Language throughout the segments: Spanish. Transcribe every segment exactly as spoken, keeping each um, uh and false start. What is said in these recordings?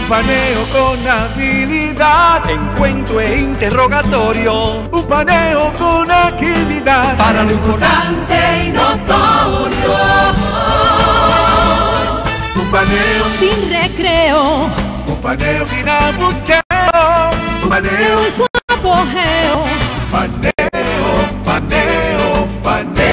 Un paneo con habilidad, encuentro e interrogatorio. Un paneo con agilidad, para lo importante y notorio. Un paneo sin recreo, un paneo sin abucheo, un paneo en su apogeo. Paneo, paneo, paneo.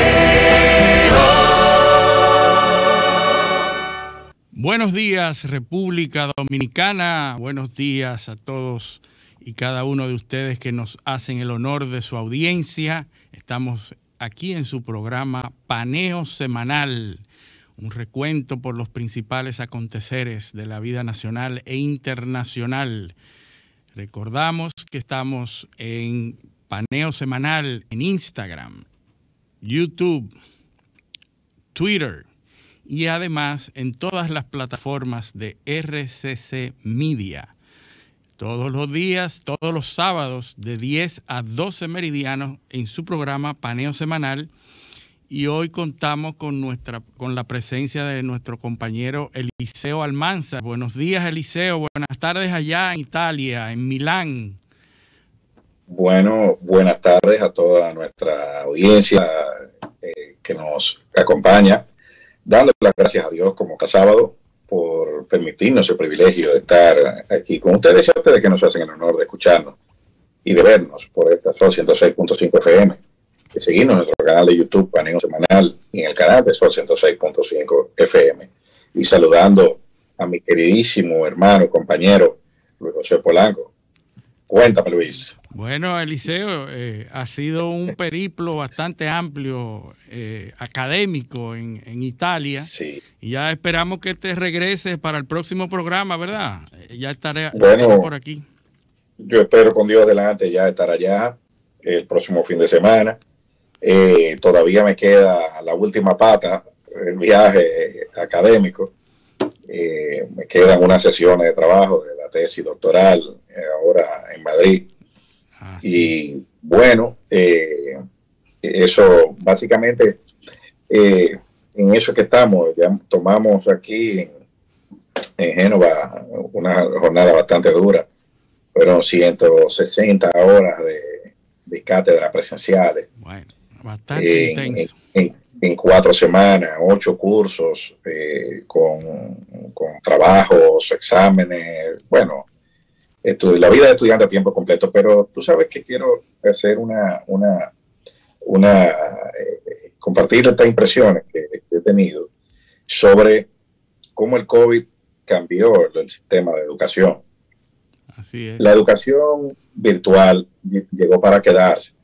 Buenos días, República Dominicana. Buenos días a todos y cada uno de ustedes que nos hacen el honor de su audiencia. Estamos aquí en su programa Paneo Semanal, un recuento por los principales aconteceres de la vida nacional e internacional. Recordamos que estamos en Paneo Semanal en Instagram, YouTube, Twitter y además en todas las plataformas de R C C Media. Todos los días, todos los sábados de diez a doce meridianos en su programa Paneo Semanal. Y hoy contamos con, nuestra, con la presencia de nuestro compañero Eliseo Almanzar. Buenos días, Eliseo. Buenas tardes allá en Italia, en Milán. Bueno, buenas tardes a toda nuestra audiencia eh, que nos acompaña, dándole las gracias a Dios como cada sábado por permitirnos el privilegio de estar aquí con ustedes y a ustedes que nos hacen el honor de escucharnos y de vernos por esta Sol ciento seis punto cinco F M, de seguirnos en nuestro canal de YouTube Paneo Semanal y en el canal de Sol ciento seis punto cinco F M, y saludando a mi queridísimo hermano, compañero Luis José Polanco. Cuéntame, Luis. Bueno, Eliseo, eh, ha sido un periplo bastante amplio, eh, académico en, en Italia. Sí. Y ya esperamos que te regreses para el próximo programa, ¿verdad? Eh, ya estaré, bueno, estaré por aquí. Yo espero con Dios delante ya estar allá el próximo fin de semana. Eh, todavía me queda la última pata, el viaje académico. Eh, me quedan unas sesiones de trabajo de la tesis doctoral eh, ahora en Madrid. Ah, y sí. bueno, eh, eso básicamente eh, en eso que estamos. Ya tomamos aquí en, en Génova una jornada bastante dura. Fueron ciento sesenta horas de, de cátedra presenciales. Bueno, bastante en, intenso. En, en, en cuatro semanas, ocho cursos eh, con, con trabajos, exámenes, bueno, estu- la vida de estudiante a tiempo completo. Pero tú sabes que quiero hacer una, una, una eh, compartir estas impresiones que, que he tenido sobre cómo el COVID cambió el sistema de educación. Así es. La educación virtual llegó para quedarse.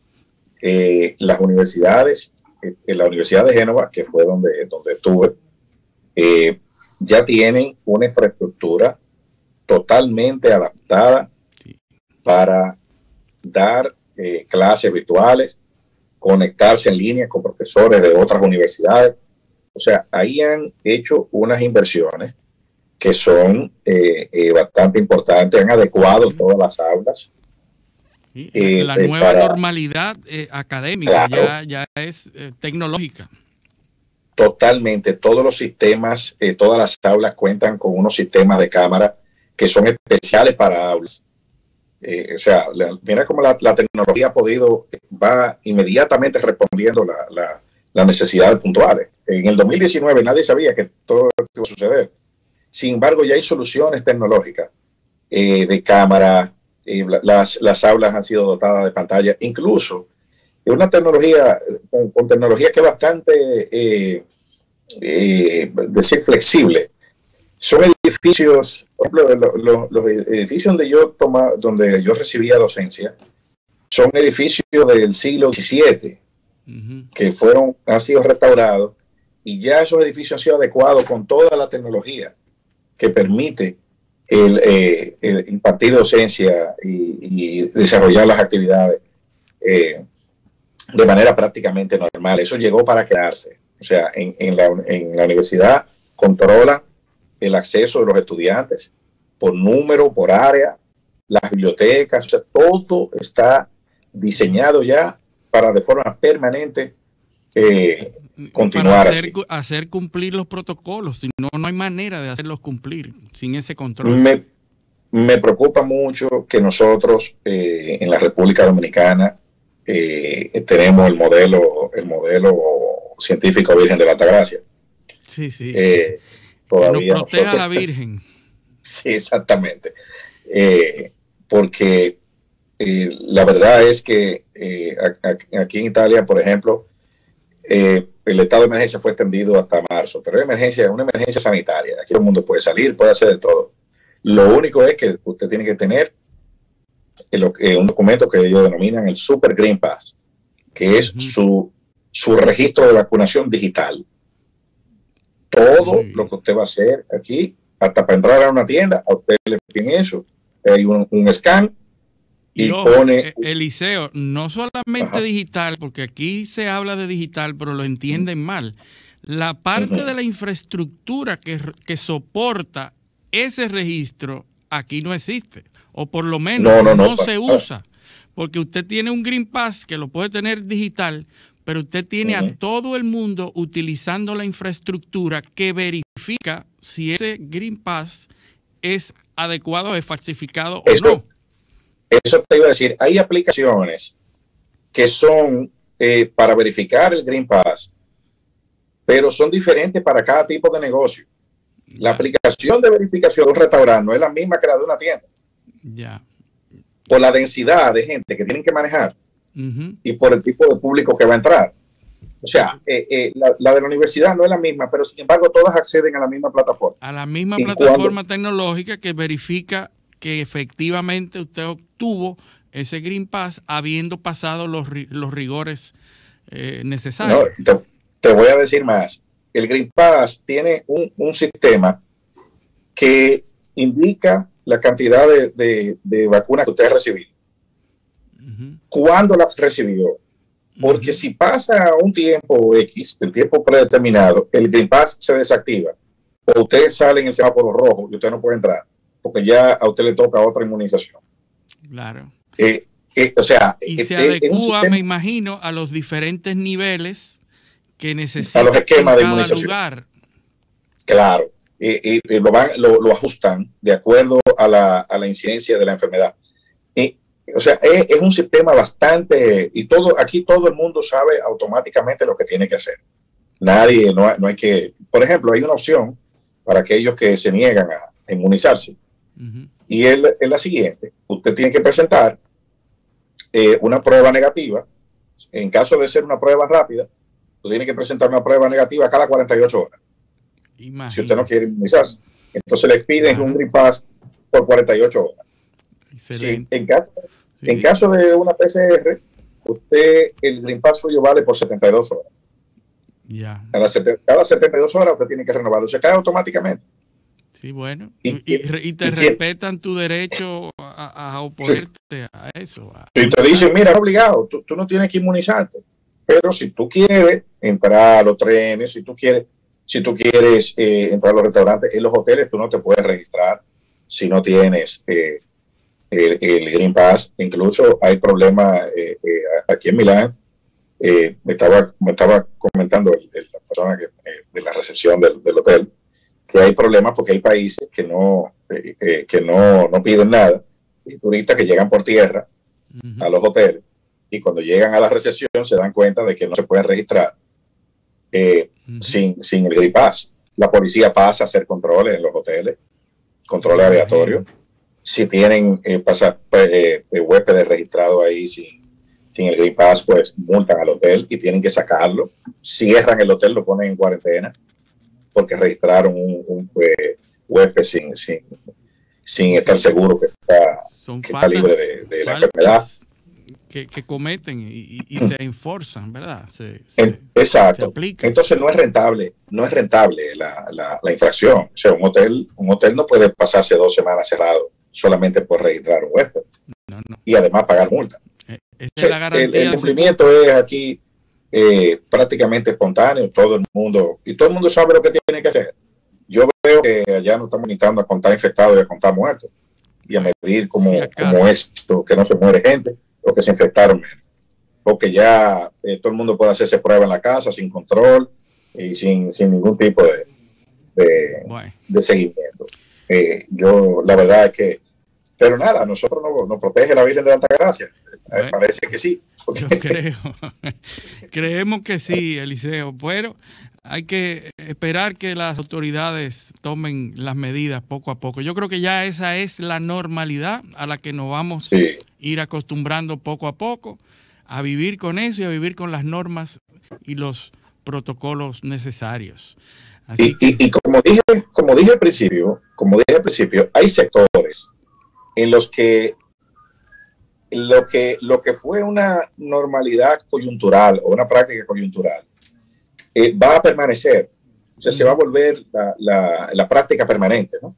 Eh, las universidades, eh, en la Universidad de Génova, que fue donde, donde estuve, eh, ya tienen una infraestructura totalmente adaptada Sí. para dar eh, clases virtuales, conectarse en línea con profesores de otras universidades. O sea, ahí han hecho unas inversiones que son eh, eh, bastante importantes, han adecuado todas las aulas. Sí, Eh, la eh, nueva para, normalidad eh, académica claro, ya, ya es eh, tecnológica. Totalmente, todos los sistemas, eh, todas las aulas cuentan con unos sistemas de cámara que son especiales para aulas. Eh, o sea, la, mira cómo la, la tecnología ha podido, va inmediatamente respondiendo la, la, las necesidades puntuales. En el dos mil diecinueve nadie sabía que todo esto iba a suceder. Sin embargo, ya hay soluciones tecnológicas eh, de cámara, eh, las, las aulas han sido dotadas de pantalla, incluso una tecnología, con, con tecnología que es bastante, eh, eh, decir, flexible. Son edificios, por ejemplo, lo, lo, los edificios donde yo, toma, donde yo recibía docencia, son edificios del siglo diecisiete, uh-huh. que fueron, han sido restaurados, y ya esos edificios han sido adecuados con toda la tecnología que permite el, eh, el impartir docencia y, y desarrollar las actividades eh, de manera prácticamente normal. Eso llegó para quedarse. O sea, en, en, la, en la universidad controlan el acceso de los estudiantes por número, por área, las bibliotecas, o sea, todo está diseñado ya para de forma permanente eh, continuar para hacer, así. hacer cumplir los protocolos, si no, no hay manera de hacerlos cumplir sin ese control. Me, me preocupa mucho que nosotros eh, en la República Dominicana eh, tenemos el modelo, el modelo científico Virgen de la Altagracia. Sí, sí. Eh, que nos proteja nosotros, a la Virgen. Sí, exactamente. Eh, porque eh, la verdad es que eh, a, a, aquí en Italia, por ejemplo, eh, el estado de emergencia fue extendido hasta marzo, pero es emergencia, una emergencia sanitaria. Aquí todo el mundo puede salir, puede hacer de todo. Lo único es que usted tiene que tener el, eh, un documento que ellos denominan el Super Green Pass, que es uh-huh. su, su registro de vacunación digital. Todo uh-huh. lo que usted va a hacer aquí, hasta para entrar a una tienda, a usted le piden eso, hay un, un scan y, y ojo, pone... Eliseo, no solamente Ajá. digital, porque aquí se habla de digital, pero lo entienden uh-huh. mal. La parte uh-huh. de la infraestructura que, que soporta ese registro aquí no existe, o por lo menos no, no, no, no se usa, porque usted tiene un Green Pass que lo puede tener digital, pero usted tiene uh-huh. a todo el mundo utilizando la infraestructura que verifica si ese Green Pass es adecuado, es falsificado eso, o no. Eso te iba a decir, hay aplicaciones que son eh, para verificar el Green Pass, pero son diferentes para cada tipo de negocio. La aplicación de verificación de un restaurante no es la misma que la de una tienda. Ya. Por la densidad de gente que tienen que manejar uh-huh. y por el tipo de público que va a entrar. O sea, eh, eh, la, la de la universidad no es la misma, pero sin embargo todas acceden a la misma plataforma. A la misma y plataforma cuando, tecnológica que verifica que efectivamente usted obtuvo ese Green Pass habiendo pasado los, los rigores eh, necesarios. No, te, te voy a decir más. El Green Pass tiene un, un sistema que indica la cantidad de, de, de vacunas que usted ha recibido. Uh-huh. ¿Cuándo las recibió? Porque uh-huh. si pasa un tiempo X, el tiempo predeterminado, el Green Pass se desactiva. O usted sale en el semáforo rojo y usted no puede entrar, porque ya a usted le toca otra inmunización. Claro. Eh, eh, o sea, y eh, se eh, adecúa, sistema, me imagino, a los diferentes niveles que necesita a los esquemas en de cada inmunización. lugar. Claro, y, y lo, van, lo, lo ajustan de acuerdo a la, a la incidencia de la enfermedad. Y, o sea, es, es un sistema bastante, y todo aquí todo el mundo sabe automáticamente lo que tiene que hacer. Nadie, no, no hay que, por ejemplo, hay una opción para aquellos que se niegan a inmunizarse. Uh-huh. Y es, es la siguiente: usted tiene que presentar eh, una prueba negativa. En caso de ser una prueba rápida, tú tienes que presentar una prueba negativa cada cuarenta y ocho horas. Imagínate. Si usted no quiere inmunizarse. Entonces le piden Ajá. un Green Pass por cuarenta y ocho horas. Si, en, caso, sí. en caso de una P C R, usted, el Green Pass suyo vale por setenta y dos horas. Ya. Cada, cada setenta y dos horas usted tiene que renovarlo. Se cae automáticamente. Sí, bueno. Y, y, y te y respetan tu derecho a, a oponerte sí. a eso. A... Si te dicen, mira, es obligado, tú, tú no tienes que inmunizarte. Pero si tú quieres entrar a los trenes, si tú quieres, si tú quieres eh, entrar a los restaurantes, en los hoteles, tú no te puedes registrar si no tienes eh, el, el Green Pass. Incluso hay problemas eh, eh, aquí en Milán. Eh, me, estaba, me estaba comentando el, el, la persona que, eh, de la recepción del, del hotel que hay problemas porque hay países que no, eh, eh, que no, no piden nada. Y turistas que llegan por tierra uh-huh. a los hoteles. Y cuando llegan a la recepción se dan cuenta de que no se pueden registrar eh, uh-huh. sin, sin el Green Pass. La policía pasa a hacer controles en los hoteles, controles uh-huh. aleatorios. Si tienen eh, pasa, eh, eh, huéspedes registrados ahí sin, sin el Green Pass, pues multan al hotel y tienen que sacarlo. Cierran el hotel, lo ponen en cuarentena porque registraron un, un eh, huésped sin, sin, sin estar seguro que está, que está libre de, de la enfermedad. Que, que cometen y, y se enforzan, ¿verdad? Se, se, en, exacto. Se aplica. Entonces no es rentable, no es rentable la, la, la infracción. O sea, un hotel, un hotel no puede pasarse dos semanas cerrado solamente por registrar un huésped no, no. y además pagar multa. Eh, o sea, es la el, el cumplimiento es aquí eh, prácticamente espontáneo. Todo el mundo y todo el mundo sabe lo que tiene que hacer. Yo veo que allá no estamos limitando a contar infectados y a contar muertos y a medir cómo, sí, cómo es esto, que no se muere gente, o que se infectaron menos. porque ya eh, todo el mundo puede hacerse prueba en la casa sin control y sin, sin ningún tipo de, de, bueno. de seguimiento. Eh, yo, la verdad es que, pero nada, nosotros nos, nos protege la Virgen de la Altagracia. Bueno, parece que sí. Yo creo. Creemos que sí, Eliseo, pero hay que esperar que las autoridades tomen las medidas poco a poco. Yo creo que ya esa es la normalidad a la que nos vamos sí. a ir acostumbrando poco a poco, a vivir con eso y a vivir con las normas y los protocolos necesarios. Así y, que... y, y como dije, como dije al principio, como dije al principio, hay sectores en los que lo que lo que fue una normalidad coyuntural o una práctica coyuntural eh, va a permanecer, o sea, se va a volver la, la, la práctica permanente, ¿no?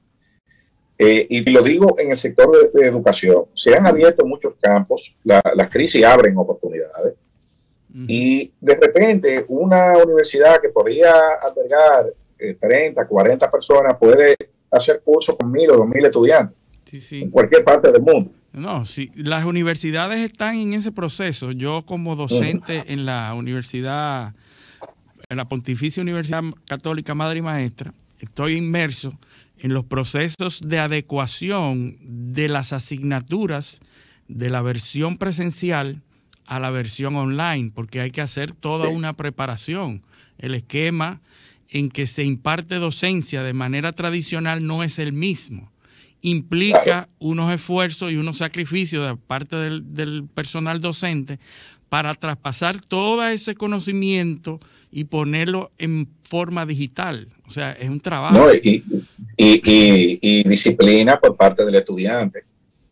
Eh, y lo digo en el sector de, de educación, se han abierto muchos campos, la, las crisis abren oportunidades. Uh-huh. Y de repente una universidad que podía albergar eh, treinta, cuarenta personas puede hacer cursos con mil o dos mil estudiantes sí, sí. en cualquier parte del mundo. No, sí, las universidades están en ese proceso. Yo como docente uh-huh. en la universidad, en la Pontificia Universidad Católica Madre y Maestra, estoy inmerso en los procesos de adecuación de las asignaturas de la versión presencial a la versión online, porque hay que hacer toda sí. una preparación. El esquema en que se imparte docencia de manera tradicional no es el mismo. Implica claro. unos esfuerzos y unos sacrificios de parte del, del personal docente para traspasar todo ese conocimiento y ponerlo en forma digital. O sea, es un trabajo. No, y, y, y, y disciplina por parte del estudiante.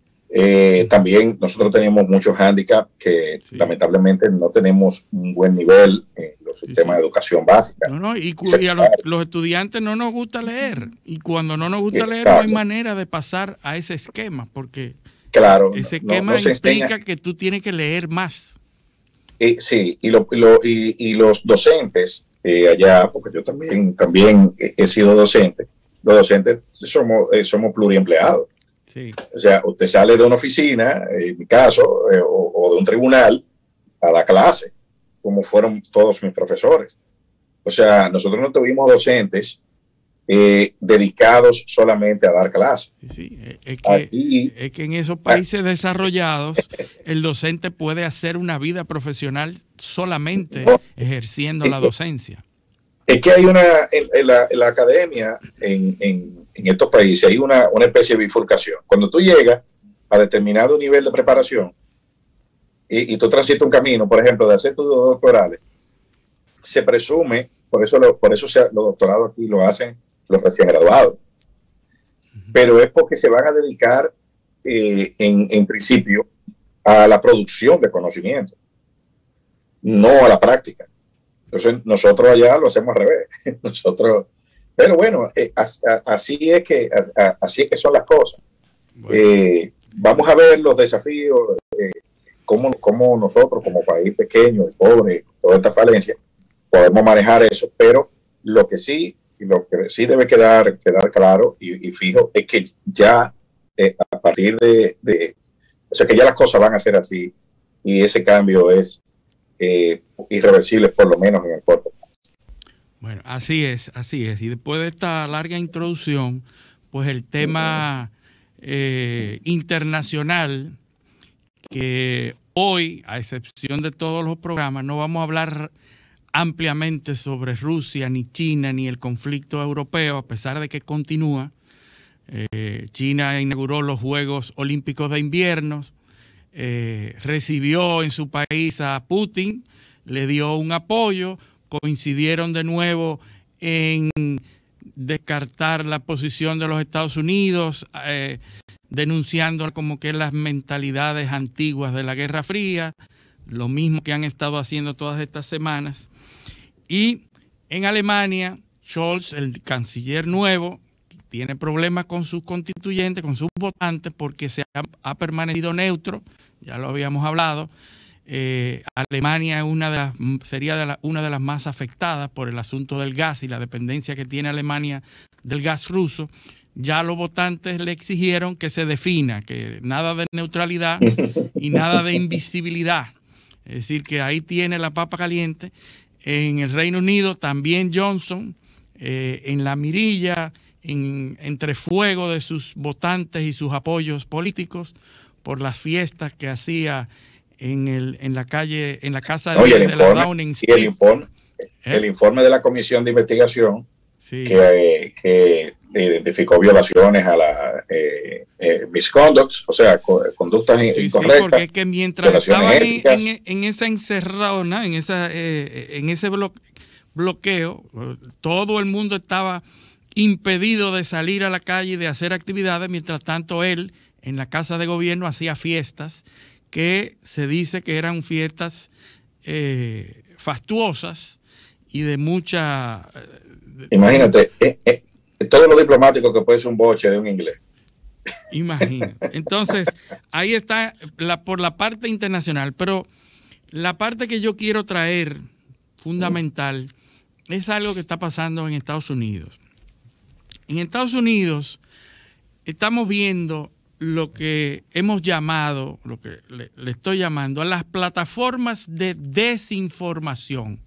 Eh, también nosotros tenemos muchos hándicaps que sí. lamentablemente no tenemos un buen nivel en los sistemas sí, sí. de educación básica. No, no, y, y a los, los estudiantes no nos gusta leer. Y cuando no nos gusta leer, no hay manera de pasar a ese esquema, porque claro, ese esquema no, no implica enseña. que tú tienes que leer más. Eh, sí, y, lo, lo, y, y los docentes eh, allá, porque yo también, también he sido docente, los docentes somos, eh, somos pluriempleados. Sí. O sea, usted sale de una oficina, en mi caso, eh, o, o de un tribunal, a la clase, como fueron todos mis profesores. O sea, nosotros no tuvimos docentes eh, dedicados solamente a dar clases. Sí, es que, Aquí, es que en esos países desarrollados el docente puede hacer una vida profesional solamente no, ejerciendo la docencia. Es que hay una, en, en, la, en la academia, en, en, en estos países, hay una, una especie de bifurcación. Cuando tú llegas a determinado nivel de preparación y, y tú transitas un camino, por ejemplo, de hacer tus doctorales, se presume, por eso, lo, por eso se, los doctorados aquí lo hacen los recién graduados, pero es porque se van a dedicar eh, en, en principio a la producción de conocimiento, no a la práctica. Entonces nosotros allá lo hacemos al revés. Nosotros, pero bueno, eh, as, a, así es que a, a, así es que son las cosas. Bueno. Eh, vamos a ver los desafíos, eh, cómo, cómo nosotros como país pequeño y pobre, toda esta falencia, podemos manejar eso. Pero lo que sí, lo que sí debe quedar, quedar claro y, y fijo es que ya eh, a partir de, de, o sea que ya las cosas van a ser así y ese cambio es Eh, irreversibles, por lo menos en el corto. Bueno, así es, así es. Y después de esta larga introducción, pues el tema eh, internacional, que hoy, a excepción de todos los programas, no vamos a hablar ampliamente sobre Rusia, ni China, ni el conflicto europeo, a pesar de que continúa. Eh, China inauguró los Juegos Olímpicos de Invierno. Eh, recibió en su país a Putin, le dio un apoyo, coincidieron de nuevo en descartar la posición de los Estados Unidos, eh, denunciando como que las mentalidades antiguas de la Guerra Fría, lo mismo que han estado haciendo todas estas semanas. Y en Alemania, Scholz, el canciller nuevo, tiene problemas con sus constituyentes, con sus votantes, porque se ha, ha permanecido neutro, ya lo habíamos hablado. Eh, Alemania es una de las, sería de la, una de las más afectadas por el asunto del gas y la dependencia que tiene Alemania del gas ruso. Ya los votantes le exigieron que se defina, que nada de neutralidad y nada de invisibilidad. Es decir, que ahí tiene la papa caliente. En el Reino Unido también Johnson, eh, en la mirilla, en, entre fuego de sus votantes y sus apoyos políticos por las fiestas que hacía en, el, en la calle, en la casa no, de, el de informe, la Downing Street. Y el informe, ¿Eh? el informe de la Comisión de Investigación sí. que, que identificó violaciones a la eh, eh, misconducts, o sea, co conductas sí, incorrectas. Sí, porque es que mientras estaban en, en, en esa encerrona, en, esa, eh, en ese blo bloqueo, todo el mundo estaba impedido de salir a la calle y de hacer actividades. Mientras tanto, él en la Casa de Gobierno hacía fiestas que se dice que eran fiestas eh, fastuosas y de mucha... Eh, Imagínate, eh, eh, todo lo diplomático que puede ser un boche de un inglés. Imagina. Entonces, ahí está la, por la parte internacional, pero la parte que yo quiero traer, fundamental, es algo que está pasando en Estados Unidos. En Estados Unidos estamos viendo lo que hemos llamado, lo que le, le estoy llamando, a las plataformas de desinformación.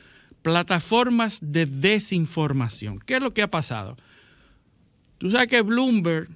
Plataformas de desinformación. ¿Qué es lo que ha pasado? Tú sabes que Bloomberg,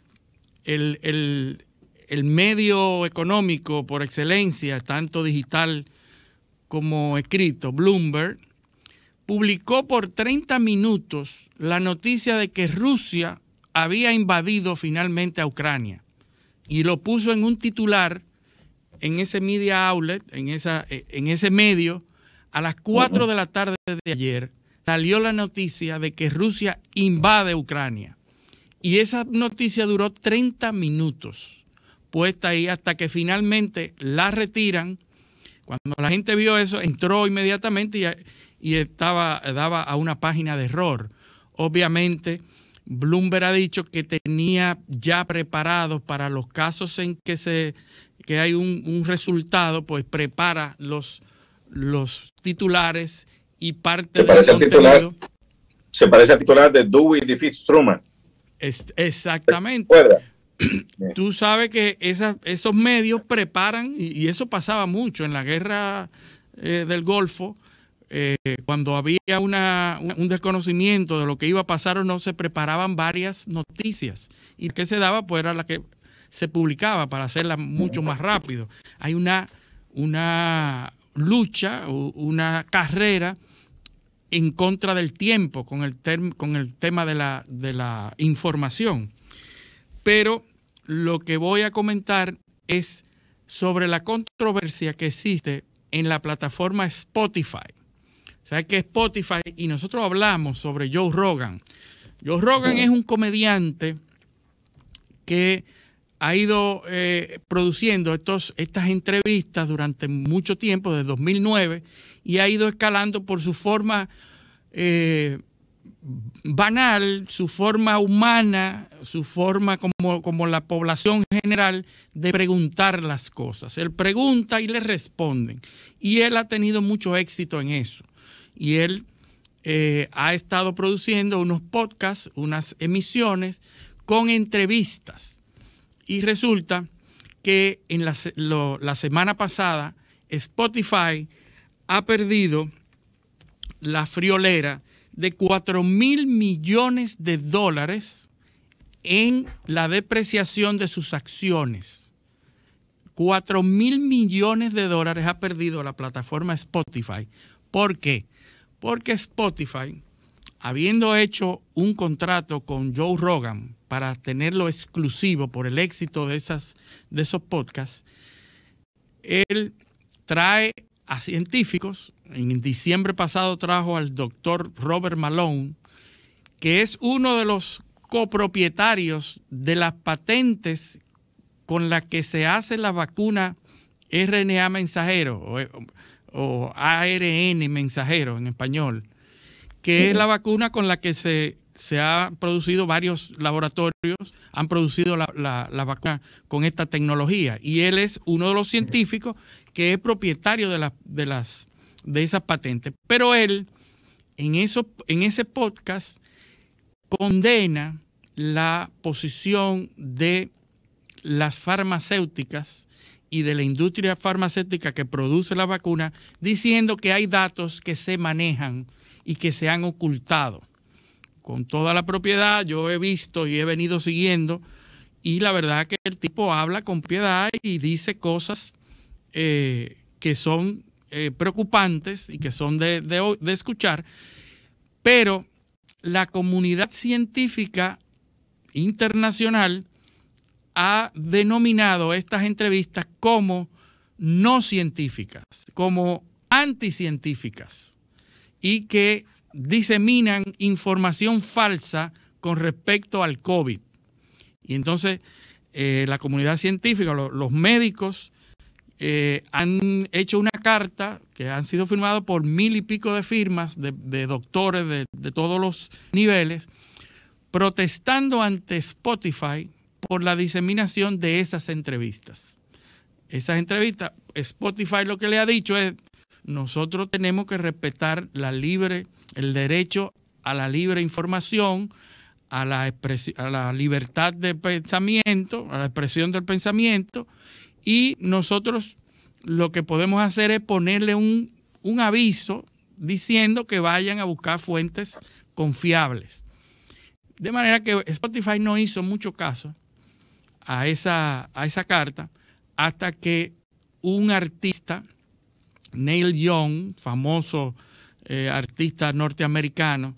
el, el, el medio económico por excelencia, tanto digital como escrito, Bloomberg, publicó por treinta minutos la noticia de que Rusia había invadido finalmente a Ucrania y lo puso en un titular en ese media outlet, en, esa, en ese medio. A las cuatro de la tarde de ayer salió la noticia de que Rusia invade Ucrania. Y esa noticia duró treinta minutos puesta ahí hasta que finalmente la retiran. Cuando la gente vio eso, entró inmediatamente y, y estaba, daba a una página de error. Obviamente, Bloomberg ha dicho que tenía ya preparados para los casos en que, se, que hay un, un resultado, pues prepara los... los titulares y parte se parece del al titular se parece al titular de Dewey defeats Truman. Es, exactamente. Tú sabes que esa, esos medios preparan, y, y eso pasaba mucho en la guerra eh, del Golfo, eh, cuando había una, un desconocimiento de lo que iba a pasar o no, se preparaban varias noticias y que se daba pues era la que se publicaba para hacerla mucho más rápido. Hay una una lucha, una carrera en contra del tiempo con el, term, con el tema de la, de la información. Pero lo que voy a comentar es sobre la controversia que existe en la plataforma Spotify. ¿Sabes qué es Spotify? Y nosotros hablamos sobre Joe Rogan. Joe Rogan es un comediante que ha ido eh, produciendo estos, estas entrevistas durante mucho tiempo, desde dos mil nueve, y ha ido escalando por su forma eh, banal, su forma humana, su forma como, como la población general de preguntar las cosas. Él pregunta y le responden. Y él ha tenido mucho éxito en eso. Y él eh, ha estado produciendo unos podcasts, unas emisiones con entrevistas. Y resulta que en la, lo, la semana pasada Spotify ha perdido la friolera de cuatro mil millones de dólares en la depreciación de sus acciones. cuatro mil millones de dólares ha perdido la plataforma Spotify. ¿Por qué? Porque Spotify, habiendo hecho un contrato con Joe Rogan para tenerlo exclusivo por el éxito de, esas, de esos podcasts, él trae a científicos. En diciembre pasado trajo al doctor Robert Malone, que es uno de los copropietarios de las patentes con las que se hace la vacuna R N A mensajero o, o A R N mensajero en español, que es la vacuna con la que se, se ha producido varios laboratorios, han producido la, la, la vacuna con esta tecnología. Y él es uno de los científicos que es propietario de, la, de, las, de esas patentes. Pero él, en, eso, en ese podcast, condena la posición de las farmacéuticas y de la industria farmacéutica que produce la vacuna, diciendo que hay datos que se manejan y que se han ocultado. Con toda la propiedad, yo he visto y he venido siguiendo, y la verdad que el tipo habla con piedad y dice cosas eh, que son eh, preocupantes y que son de, de, de escuchar, pero la comunidad científica internacional ha denominado estas entrevistas como no científicas, como anticientíficas, y que diseminan información falsa con respecto al COVID. Y entonces eh, la comunidad científica, lo, los médicos, eh, han hecho una carta que han sido firmadas por mil y pico de firmas de, de doctores de, de todos los niveles, protestando ante Spotify por la diseminación de esas entrevistas. Esas entrevistas, Spotify lo que le ha dicho es, nosotros tenemos que respetar la libre, el derecho a la libre información, a la, a la libertad de pensamiento, a la expresión del pensamiento, y nosotros lo que podemos hacer es ponerle un, un aviso diciendo que vayan a buscar fuentes confiables. De manera que Spotify no hizo mucho caso a esa, a esa carta hasta que un artista, Neil Young, famoso eh, artista norteamericano,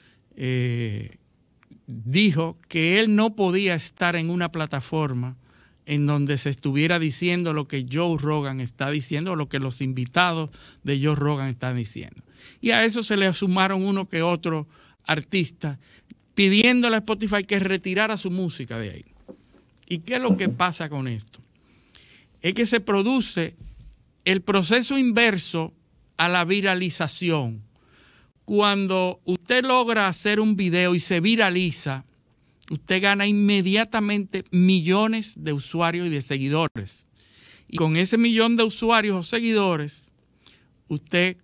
eh, dijo que él no podía estar en una plataforma en donde se estuviera diciendo lo que Joe Rogan está diciendo, o lo que los invitados de Joe Rogan están diciendo. Y a eso se le sumaron uno que otro artista pidiéndole a Spotify que retirara su música de ahí. ¿Y qué es lo que pasa con esto? Es que se produce el proceso inverso a la viralización. Cuando usted logra hacer un video y se viraliza, usted gana inmediatamente millones de usuarios y de seguidores. Y con ese millón de usuarios o seguidores, usted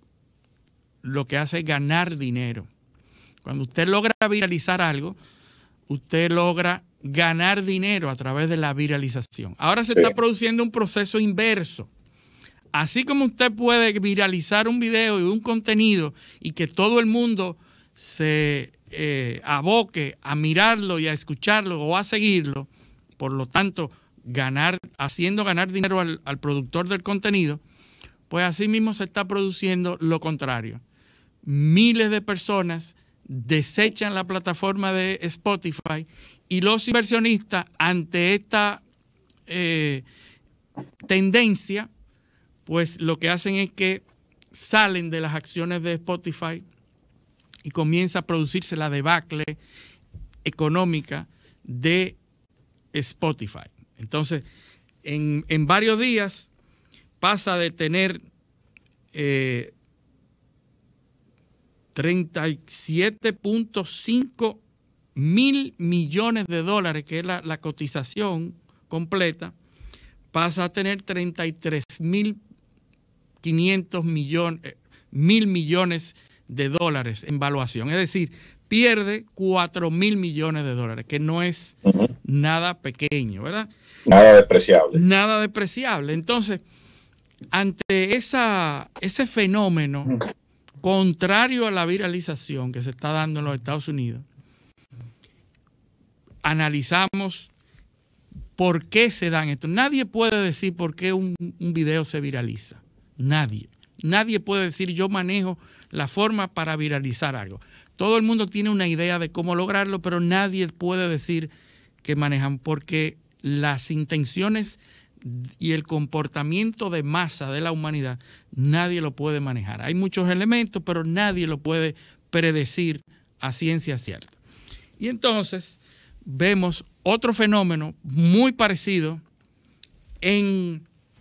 lo que hace es ganar dinero. Cuando usted logra viralizar algo, usted logra ganar dinero a través de la viralización. Ahora se sí. está produciendo un proceso inverso. Así como usted puede viralizar un video y un contenido y que todo el mundo se eh, aboque a mirarlo y a escucharlo o a seguirlo, por lo tanto, ganar, haciendo ganar dinero al, al productor del contenido, pues así mismo se está produciendo lo contrario. Miles de personas desechan la plataforma de Spotify y los inversionistas, ante esta eh, tendencia, pues lo que hacen es que salen de las acciones de Spotify y comienza a producirse la debacle económica de Spotify. Entonces, en, en varios días pasa de tener eh, treinta y siete punto cinco mil millones de dólares, que es la, la cotización completa, pasa a tener treinta y tres mil quinientos millones, mil millones de dólares en valuación. Es decir, pierde cuatro mil millones de dólares, que no es uh-huh. nada pequeño, ¿verdad? Nada despreciable. Nada despreciable. Entonces, ante esa, ese fenómeno uh-huh. contrario a la viralización que se está dando en los Estados Unidos, analizamos por qué se dan esto. Nadie puede decir por qué un, un video se viraliza. Nadie. Nadie puede decir yo manejo la forma para viralizar algo. Todo el mundo tiene una idea de cómo lograrlo, pero nadie puede decir que manejan, porque las intenciones y el comportamiento de masa de la humanidad, nadie lo puede manejar. Hay muchos elementos, pero nadie lo puede predecir a ciencia cierta. Y entonces vemos otro fenómeno muy parecido en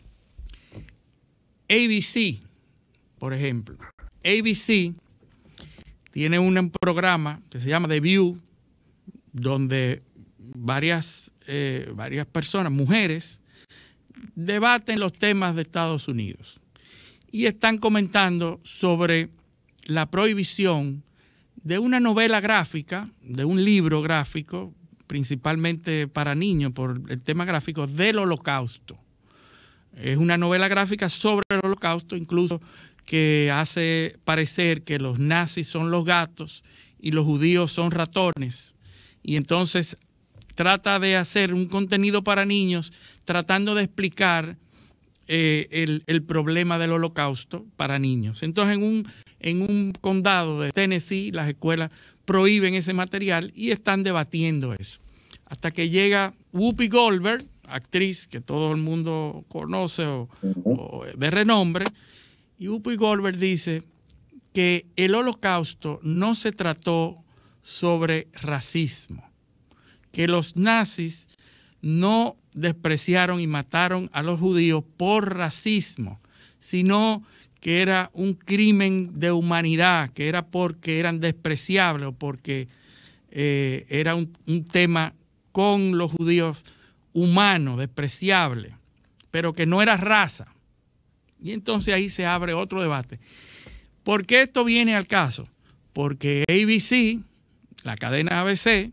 A B C, por ejemplo. A B C tiene un programa que se llama The View, donde varias, eh, varias personas, mujeres, debaten los temas de Estados Unidos y están comentando sobre la prohibición de una novela gráfica, de un libro gráfico, principalmente para niños por el tema gráfico, del Holocausto. Es una novela gráfica sobre el Holocausto, incluso que hace parecer que los nazis son los gatos y los judíos son ratones. Y entonces trata de hacer un contenido para niños tratando de explicar eh, el, el problema del Holocausto para niños. Entonces en un, en un condado de Tennessee las escuelas prohíben ese material y están debatiendo eso. Hasta que llega Whoopi Goldberg, actriz que todo el mundo conoce o, uh-huh. o de renombre, y Whoopi Goldberg dice que el Holocausto no se trató sobre racismo, que los nazis no despreciaron y mataron a los judíos por racismo, sino que era un crimen de humanidad, que era porque eran despreciables o porque eh, era un, un tema con los judíos humano, despreciable, pero que no era raza. Y entonces ahí se abre otro debate. ¿Por qué esto viene al caso? Porque A B C, la cadena A B C,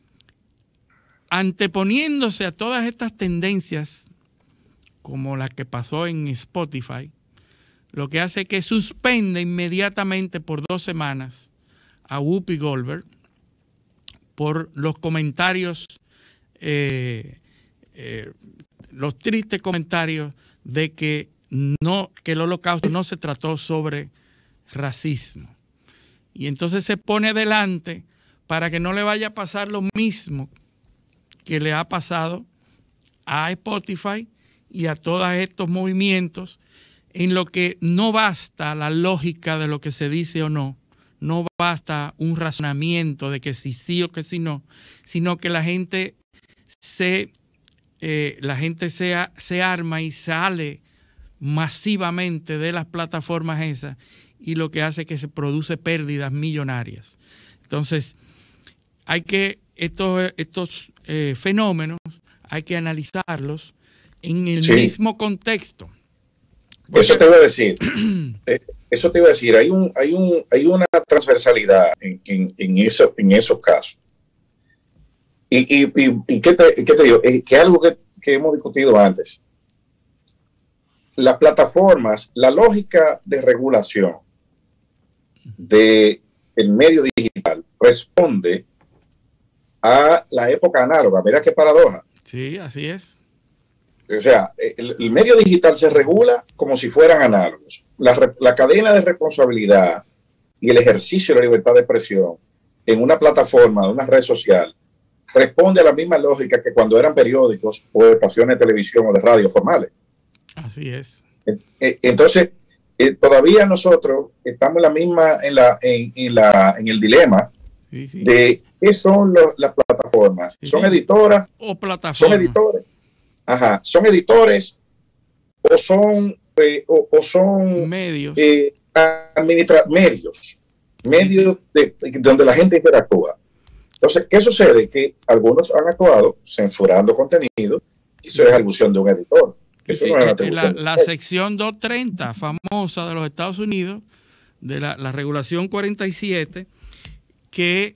anteponiéndose a todas estas tendencias, como la que pasó en Spotify, lo que hace es que suspende inmediatamente por dos semanas a Whoopi Goldberg por los comentarios eh, Eh, los tristes comentarios de que no que el Holocausto no se trató sobre racismo. Y entonces se pone adelante para que no le vaya a pasar lo mismo que le ha pasado a Spotify y a todos estos movimientos, en lo que no basta la lógica de lo que se dice o no, no basta un razonamiento de que si sí o que si no, sino que la gente se Eh, la gente se, se arma y sale masivamente de las plataformas esas y lo que hace es que se produce pérdidas millonarias. Entonces, hay que, estos, estos eh, fenómenos hay que analizarlos en el sí. mismo contexto. Porque, eso te iba a decir, eh, eso te iba a decir, hay, un, hay, un, hay una transversalidad en, en, en, eso, en esos casos. Y, y, y, y ¿qué, te, ¿qué te digo? Es que algo que, que hemos discutido antes. Las plataformas, la lógica de regulación del medio digital responde a la época análoga. Mira qué paradoja. Sí, así es. O sea, el, el medio digital se regula como si fueran análogos. La, la cadena de responsabilidad y el ejercicio de la libertad de expresión en una plataforma, en una red social, responde a la misma lógica que cuando eran periódicos o estaciones de televisión o de radio formales. Así es. Entonces, eh, todavía nosotros estamos en la misma, en, la, en, en, la, en el dilema sí, sí. de qué son los, las plataformas. Sí, ¿Son sí. editoras? O plataformas. ¿Son editores? Ajá. ¿Son editores o son, eh, o, o son medios? Eh, administra medios. Medios de, de, donde la gente interactúa. Entonces, ¿qué sucede? Que algunos han actuado censurando contenido y eso es atribución de un editor. Eso sí, no es la, atribución. La, la sección doscientos treinta famosa de los Estados Unidos, de la, la regulación cuarenta y siete, que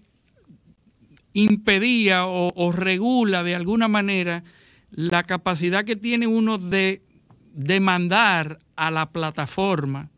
impedía o, o regula de alguna manera la capacidad que tiene uno de demandar a la plataforma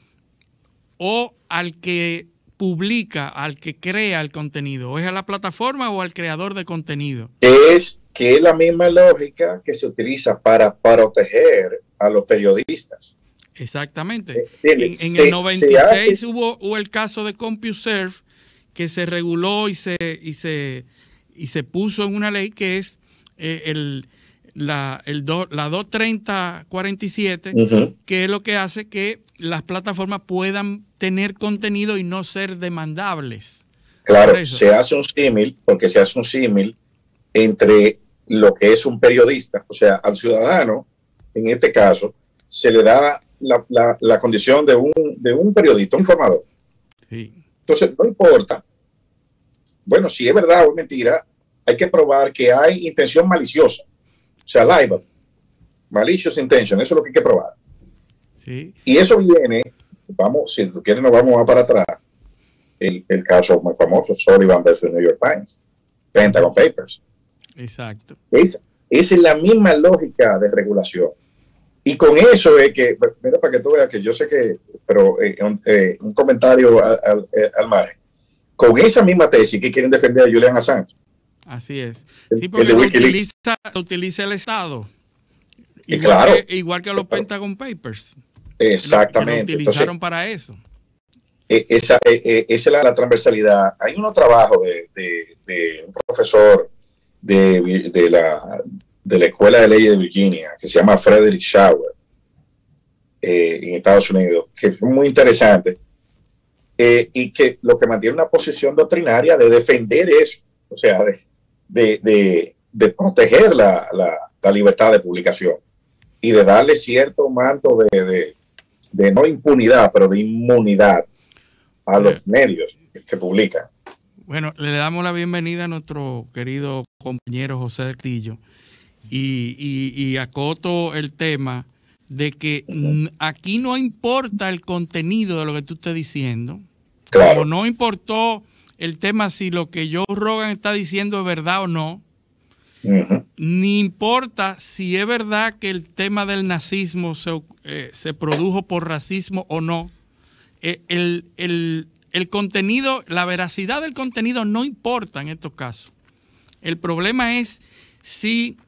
o al que publica, al que crea el contenido, o es a la plataforma o al creador de contenido. Es que es la misma lógica que se utiliza para, para proteger a los periodistas. Exactamente. En, en se, el noventa y seis hace... hubo, hubo el caso de CompuServe que se reguló y se, y se, y se puso en una ley que es eh, el, la, el do, la doscientos treinta cuarenta y siete, uh-huh. que es lo que hace que las plataformas puedan tener contenido y no ser demandables. Claro, se hace un símil, porque se hace un símil entre lo que es un periodista, o sea, al ciudadano, en este caso, se le da la, la, la condición de un, de un periodista, un informador. Sí. Entonces, no importa, bueno, si es verdad o es mentira, hay que probar que hay intención maliciosa, o sea, libel, malicious intention, eso es lo que hay que probar. Sí. Y eso viene, vamos, si tú quieres nos vamos para atrás, el, el caso muy famoso, Sullivan versus New York Times, Pentagon Papers. Exacto. Es, esa es la misma lógica de regulación. Y con eso es que, mira, para que tú veas que yo sé que, pero eh, un, eh, un comentario al, al, al margen. Con esa misma tesis que quieren defender a Julian Assange. Así es. El, Sí, porque el lo Wikileaks. utiliza, lo utiliza el Estado. Y Igual, claro, que, igual que los claro. Pentagon Papers. Exactamente. Lo, que lo utilizaron Entonces, para eso. eh, esa, eh, eh, esa es la, la transversalidad. Hay unos trabajos de, de, de un profesor de, de, la, de la Escuela de Leyes de Virginia que se llama Frederick Schauer eh, en Estados Unidos, que es muy interesante. Eh, y que lo que mantiene una posición doctrinaria de defender eso, o sea, de, de, de, de proteger la, la, la libertad de publicación y de darle cierto manto de, de, de no impunidad, pero de inmunidad a los medios que publican. Bueno, le damos la bienvenida a nuestro querido compañero José del Castillo y, y, y acoto el tema de que uh-huh. aquí no importa el contenido de lo que tú estés diciendo. Claro. Como no importó el tema si lo que Joe Rogan está diciendo es verdad o no, uh-huh. ni importa si es verdad que el tema del nazismo se, eh, se produjo por racismo o no. Eh, el, el, el contenido, la veracidad del contenido no importa en estos casos. El problema es si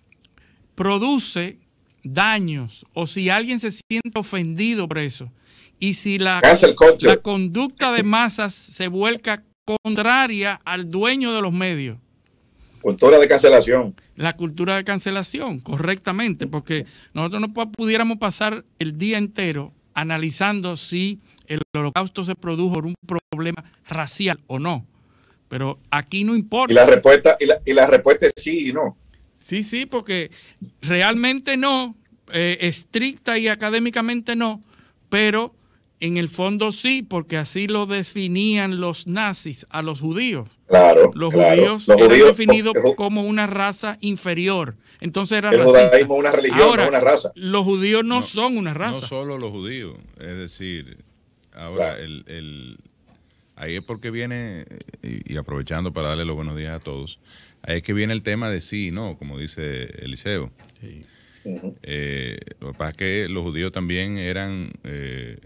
produce daños o si alguien se siente ofendido por eso y si la, la conducta de masas se vuelca contraria al dueño de los medios. Cultura de cancelación. La cultura de cancelación, correctamente, porque nosotros no pudiéramos pasar el día entero analizando si el holocausto se produjo por un problema racial o no, pero aquí no importa. Y la respuesta, y la, y la respuesta es sí y no. Sí, sí, porque realmente no, eh, estricta y académicamente no, pero en el fondo sí, porque así lo definían los nazis a los judíos. Claro, los claro. judíos los eran judíos, definidos el, como una raza inferior. Entonces era el racista. judaísmo es una religión, ahora, no una raza. Los judíos no, no son una raza. No solo los judíos, es decir, ahora claro. el, el ahí es porque viene, y, y aprovechando para darle los buenos días a todos, ahí es que viene el tema de sí y no, como dice Eliseo. Sí. Uh-huh. Eh, lo que pasa es que los judíos también eran eh,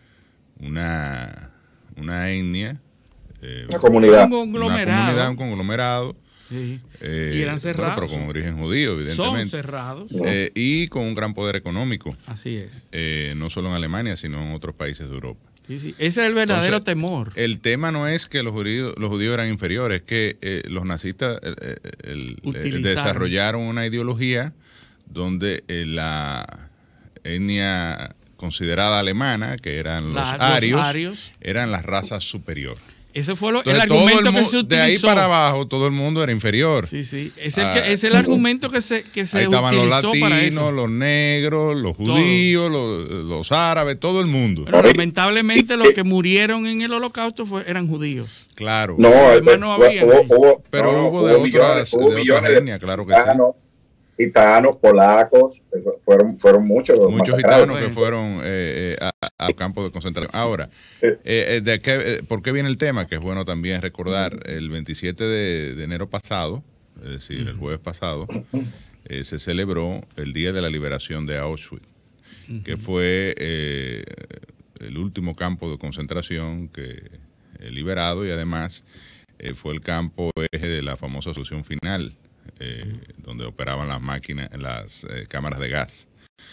una, una etnia, eh, una comunidad. Un conglomerado. Una comunidad, un conglomerado. Sí. Eh, y eran cerrados. Pero, pero con origen judío, evidentemente. Son cerrados. Eh, y con un gran poder económico. Así es. Eh, no solo en Alemania, sino en otros países de Europa. Sí, sí. Ese es el verdadero Entonces, temor. El tema no es que los judíos, los judíos eran inferiores, es que eh, los nazistas eh, el, el, desarrollaron una ideología donde eh, la etnia considerada alemana, que eran los, la, arios, los arios, eran las razas superiores. Ese fue lo, Entonces, el argumento el que se utilizó. De ahí para abajo todo el mundo era inferior. Sí, sí. Es el, que, es el argumento que se, que se ahí estaban utilizó los latinos, para eso. Los negros, los judíos, los, los árabes, todo el mundo. Pero lamentablemente los que murieron en el holocausto fue, eran judíos. Claro. No, además no había. Hubo, hubo, pero no, hubo de hubo millones, otras, hubo de millones otras de etnias, claro que gitanos, sí. Gitanos, polacos, fueron, fueron muchos. Muchos gitanos que fueron eh, eh, al campo de concentración. Ahora, eh, ¿de qué, eh, ¿por qué viene el tema? Que es bueno también recordar, el veintisiete de enero pasado, es decir, el jueves pasado, eh, se celebró el Día de la Liberación de Auschwitz, que fue eh, el último campo de concentración que eh, liberado y además eh, fue el campo eje de la famosa solución final. Eh, donde operaban las máquinas, las eh, cámaras de gas.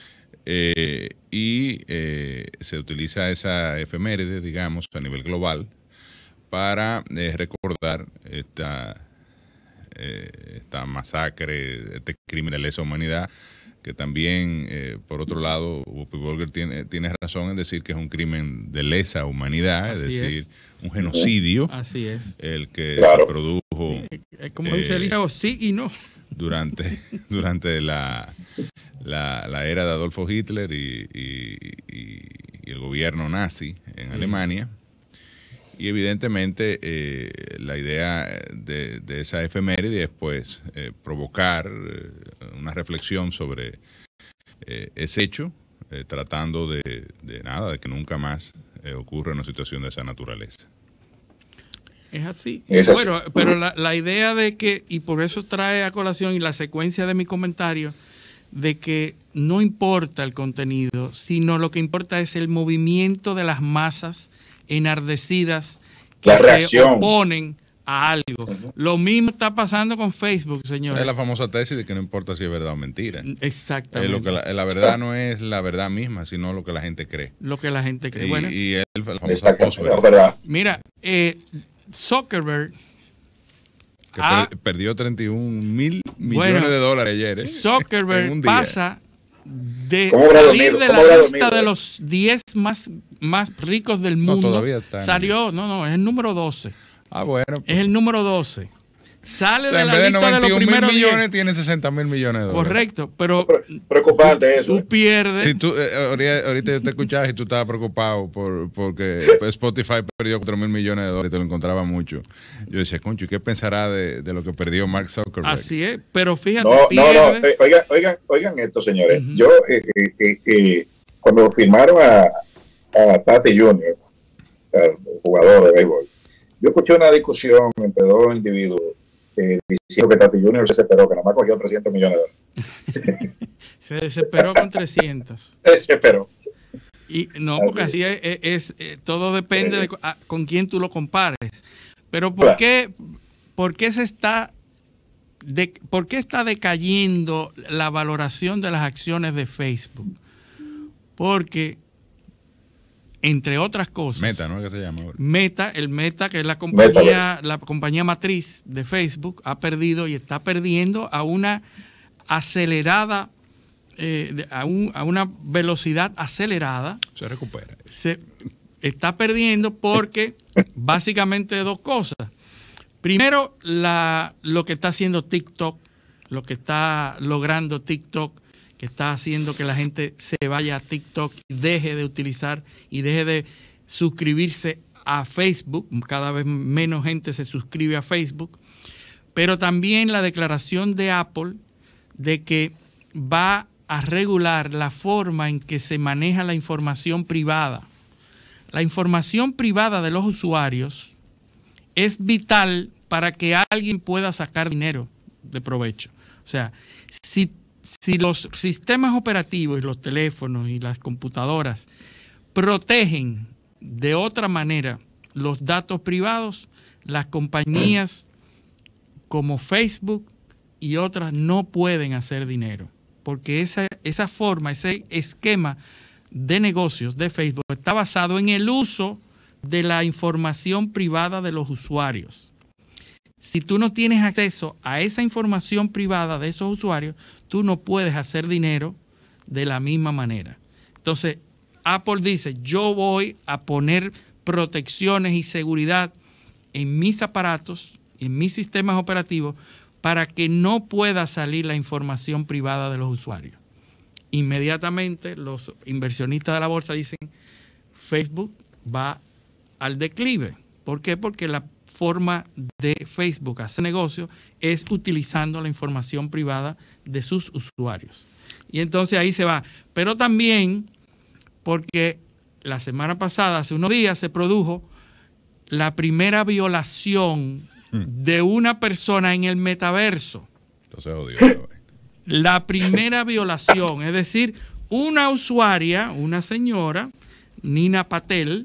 Eh, y eh, se utiliza esa efeméride, digamos, a nivel global, para eh, recordar esta, eh, esta masacre, este crimen de lesa humanidad, que también, eh, por otro lado, Whoopi Goldberg tiene, tiene razón en decir que es un crimen de lesa humanidad, es decir, es. un genocidio. Así es. El que claro. se produjo. Eh, como dice Eliseo, sí y no. Durante, durante la, la, la era de Adolfo Hitler y, y, y, y el gobierno nazi en sí. Alemania. Y evidentemente eh, la idea de, de esa efeméride es pues eh, provocar eh, una reflexión sobre eh, ese hecho, eh, tratando de, de nada, de que nunca más eh, ocurra una situación de esa naturaleza. Es así. Es así. Bueno, pero la, la idea de que, y por eso trae a colación y la secuencia de mi comentario, de que no importa el contenido, sino lo que importa es el movimiento de las masas enardecidas que La se reacción. oponen a algo. Uh-huh. Lo mismo está pasando con Facebook, señores. Es la famosa tesis de que no importa si es verdad o mentira. Exactamente. Eh, lo que la, la verdad no es la verdad misma, sino lo que la gente cree. Lo que la gente cree. Y, Bueno, y el, el famoso Exactamente, post, es verdad. mira, eh, Zuckerberg, que ah, per, perdió treinta y un mil millones bueno, de dólares ayer. ¿eh? Zuckerberg En un día. pasa de ¿Cómo habrá salir dormido? de ¿Cómo la habrá lista dormido, de eh? los diez más, más ricos del No, mundo. todavía está en Salió, no, no, es el número doce. Ah, bueno. Pues, Es el número doce. Sale o sea, de en la vez de lista de los noventa y un mil primeros millones, diez. tiene sesenta mil millones de dólares. Correcto, pero Pre- Preocupante eso. tú eh. pierdes. Si tú, eh, ahorita, ahorita yo te escuchaba y tú estabas preocupado por, porque Spotify perdió cuatro mil millones de dólares y te lo encontraba mucho. Yo decía, concho, ¿y qué pensará de, de lo que perdió Mark Zuckerberg? Así es, pero fíjate, No, no, pierde. no. eh, oigan, oigan, oigan esto, señores. Ujú. Yo, eh, eh, eh, eh, cuando firmaron a, a Tati junior, al jugador de béisbol, yo escuché una discusión entre dos individuos eh, diciendo que Tati junior se desesperó, que nada más cogió trescientos millones de dólares. Se desesperó con trescientos. Se desesperó. Y no, porque así es, es- es, eh, todo depende de co- a- con quién tú lo compares. Pero ¿por Claro. qué, por qué se está de, por qué está decayendo la valoración de las acciones de Facebook? Porque, entre otras cosas, Meta, ¿no? ¿Qué se llama ahora? Meta, el Meta, que es la compañía, Metaverse. la compañía matriz de Facebook, ha perdido y está perdiendo a una acelerada, eh, de- a, un- a una velocidad acelerada. Se recupera. Se está perdiendo porque básicamente dos cosas. Primero, la, lo que está haciendo TikTok, lo que está logrando TikTok, que está haciendo que la gente se vaya a TikTok y deje de utilizar y deje de suscribirse a Facebook. Cada vez menos gente se suscribe a Facebook. Pero también la declaración de Apple de que va a regular la forma en que se maneja la información privada. La información privada de los usuarios es vital para que alguien pueda sacar dinero de provecho. O sea, si, si los sistemas operativos y los teléfonos y las computadoras protegen de otra manera los datos privados, las compañías como Facebook y otras no pueden hacer dinero, porque esa, esa forma, ese esquema de negocios de Facebook está basado en el uso de la información privada de los usuarios. Si tú no tienes acceso a esa información privada de esos usuarios, tú no puedes hacer dinero de la misma manera. Entonces, Apple dice, yo voy a poner protecciones y seguridad en mis aparatos, en mis sistemas operativos, para que no pueda salir la información privada de los usuarios. Inmediatamente los inversionistas de la bolsa dicen, Facebook va al declive. ¿Por qué? Porque la forma de Facebook hacer negocio es utilizando la información privada de sus usuarios. Y entonces ahí se va. Pero también porque la semana pasada, hace unos días, se produjo la primera violación de una persona en el metaverso. Entonces odio. La primera violación, es decir, una usuaria, una señora, Nina Patel,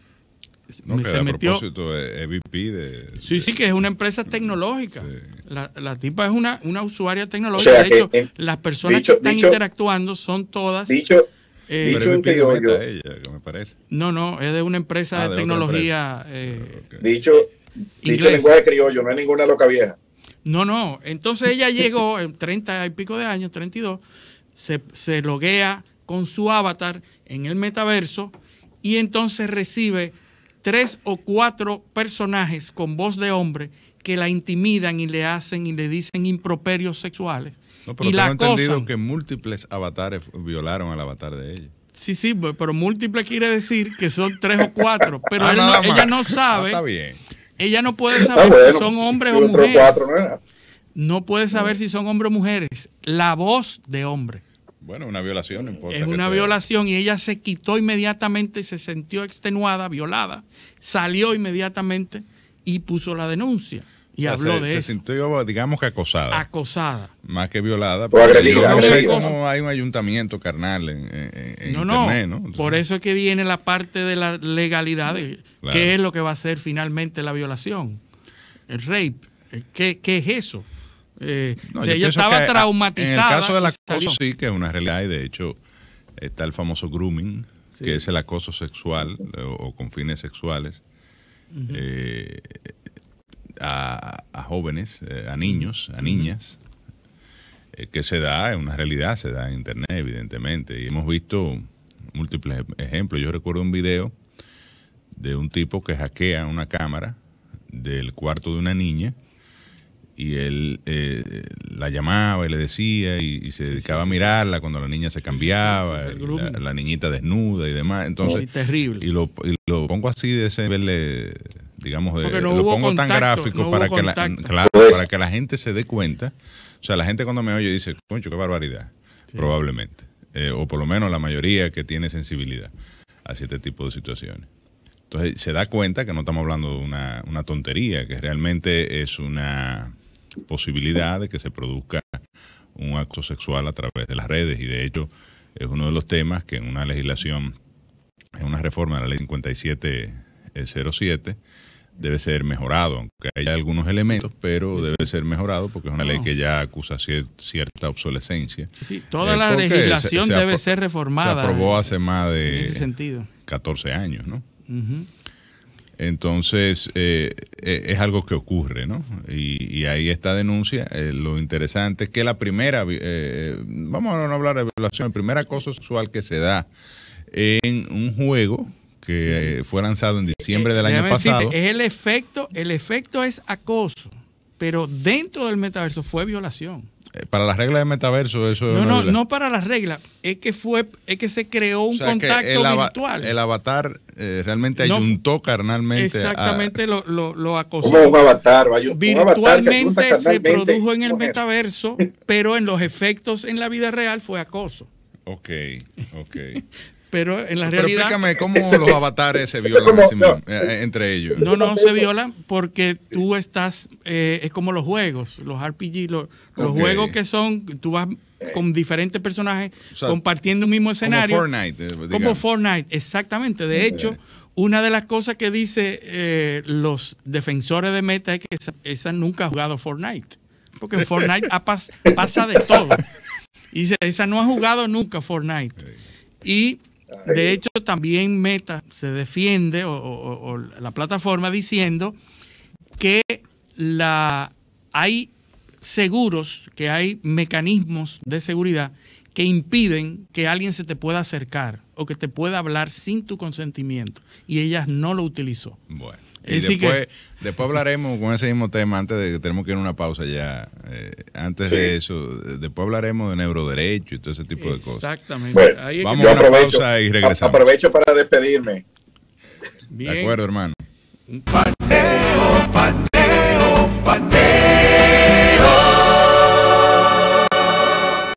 No, que se a metió. propósito es E V P de... Sí, sí, que es una empresa tecnológica. Sí. La, la tipa es una, una usuaria tecnológica. O sea de que, hecho, en- las personas dicho- que están dicho- interactuando son todas. Dicho, eh, Pero dicho E en V P de Meta, criollo, ella, que me parece. no, no, es de una empresa Ah, de de otra tecnología. eh, Ok. dicho, dicho Inglés. lenguaje criollo, no es ninguna loca vieja. No, no. Entonces ella llegó en treinta y pico de años, treinta y dos, se, se loguea con su avatar en el metaverso y entonces recibe tres o cuatro personajes con voz de hombre que la intimidan y le hacen y le dicen improperios sexuales. No, pero y la tengo entendido acosan. que múltiples avatares violaron al avatar de ella. Sí, sí, pero múltiple quiere decir que son tres o cuatro. Pero Ah, él no- nada más. ella no Ah, sabe, está bien. ella no puede Ah, saber bueno, si son hombres si o otros mujeres. cuatro, no era. No puede saber si son hombres o mujeres. La voz de hombre. Bueno, una violación, no importa. Es que una sea. violación y ella se quitó inmediatamente, se sintió extenuada, violada, salió inmediatamente y puso la denuncia. y o sea, habló se, de se eso. Se sintió, digamos que acosada. Acosada. Más que violada. O agredida. No sé agredida. cómo hay un ayuntamiento carnal en, en, en no, internet, no. ¿no? Entonces, por eso es que viene la parte de la legalidad, de claro. qué es lo que va a ser finalmente la violación, el rape. ¿Qué, qué es eso? Eh, no, o sea, yo ella estaba que, traumatizada. En el caso del acoso salió. sí que es una realidad y de hecho está el famoso grooming, sí. que es el acoso sexual o, o con fines sexuales uh-huh. eh, a, a jóvenes, eh, a niños, a niñas, uh-huh. eh, que se da, es una realidad, se da en internet evidentemente y hemos visto múltiples ejemplos. Yo recuerdo un video de un tipo que hackea una cámara del cuarto de una niña y él eh, la llamaba y le decía y, y se dedicaba sí, sí, a mirarla cuando la niña se cambiaba, sí, sí, sí, la, la niñita desnuda y demás. Entonces, muy terrible. Y lo, y lo pongo así de ese nivel de, digamos, de, no lo pongo contacto, tan gráfico no para que la, claro, para que la gente se dé cuenta. O sea, la gente cuando me oye dice, concho, qué barbaridad, sí. probablemente. Eh, o por lo menos la mayoría que tiene sensibilidad hacia este tipo de situaciones. Entonces se da cuenta que no estamos hablando de una, una tontería, que realmente es una posibilidad de que se produzca un acto sexual a través de las redes y de hecho es uno de los temas que en una legislación, en una reforma de la ley cincuenta y siete cero siete debe ser mejorado, aunque haya algunos elementos, pero debe ser mejorado porque es una ley que ya acusa cier cierta obsolescencia. Sí, toda eh, la legislación se, se debe ser reformada. Se aprobó hace más de en ese sentido. catorce años, ¿no? Uh-huh. Entonces, eh, eh, es algo que ocurre, ¿no? Y, y ahí esta denuncia, eh, lo interesante es que la primera, eh, vamos a no hablar de violación, el primer acoso sexual que se da en un juego que eh, fue lanzado en diciembre del eh, año pasado. Decirte, es el efecto, el efecto es acoso, pero dentro del metaverso fue violación. Para las reglas de metaverso eso no es no no para las reglas, es que fue es que se creó un o sea, contacto el virtual. El avatar eh, realmente ayuntó no, carnalmente exactamente a, lo, lo, lo acosó. Como un avatar, vaya, virtualmente un avatar se produjo en el metaverso, pero en los efectos en la vida real fue acoso. Ok, ok. Pero en la Pero realidad... explícame cómo los avatares se violan como, no. eh, entre ellos. No, no se violan porque tú estás... Eh, es como los juegos, los R P G, los, los okay. juegos que son... Tú vas con diferentes personajes o sea, compartiendo un mismo escenario. Como Fortnite. Eh, como Fortnite, exactamente. De hecho, una de las cosas que dice eh, los defensores de Meta es que esa, esa nunca ha jugado Fortnite. Porque en Fortnite pas, pasa de todo. Y dice, esa no ha jugado nunca Fortnite. Y... De hecho, también Meta se defiende, o, o, o la plataforma, diciendo que la, hay seguros, que hay mecanismos de seguridad que impiden que alguien se te pueda acercar o que te pueda hablar sin tu consentimiento. Y ella no lo utilizó. Bueno. Y después, que, después hablaremos con ese mismo tema antes de que tenemos que ir a una pausa ya. Eh, antes sí. de eso, después hablaremos de neuroderecho y todo ese tipo de cosas. Exactamente. Bueno, Ahí vamos a una pausa y regresamos. Aprovecho para despedirme. Bien. De acuerdo, hermano. Paneo, paneo, paneo.